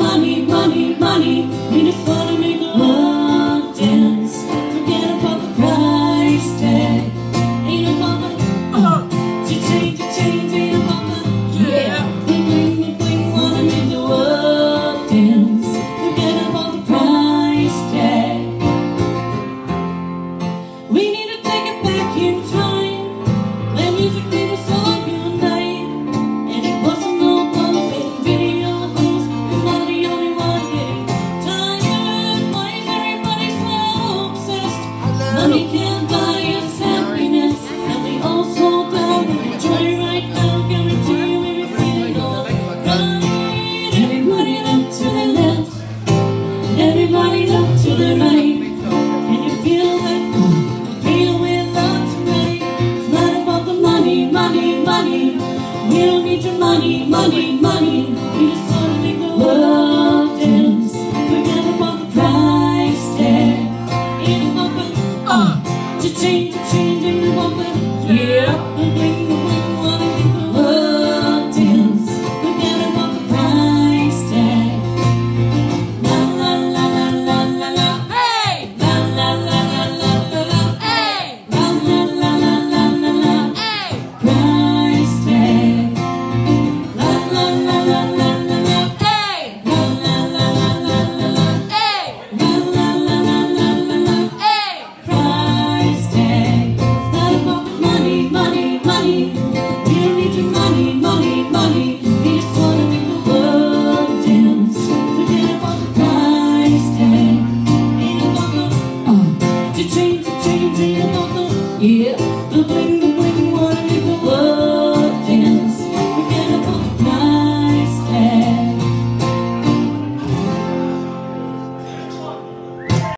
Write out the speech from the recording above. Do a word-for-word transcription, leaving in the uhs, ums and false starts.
money, money, money. We just wanna make the world dance. Forget about the price tag. Ain't about the uh, cha-ching, cha-ching, ain't about the yeah. Bling, bling, bling, wanna make the world dance. Forget about the price tag. We need to take it back in time. When music made us all unite. And it wasn't no perfect video host. We're not the only one getting tired. Why is everybody so obsessed? Money can't buy us happiness. And we all sold down and enjoy right now. Guarantee you we be feeling alright. Everybody look to the left. Everybody look to the right. And you feel that feel we're not tonight. It's not about the money, money, money. We don't need your money, money, money. We just wanna make the world dance. Forget about the price tag. Ain't about the uh, cha-ching, cha-ching, ain't about the yeah. The bling, the bling, wanna make the world dance. Forget about the price tag. La la la la la la la. Hey! La la la la la la la. Hey! La la la la la la la. Hey! Price tag. La la la la la la la. Hey! La la la la la la la. Hey! La la la la la la la. Hey! Price tag. It's not about the money, money, money. We don't need your money, money, money. We just wanna make the world dance. Forget about the price tag. Ain't about the uh, cha-ching, cha-ching, ain't about the yeah.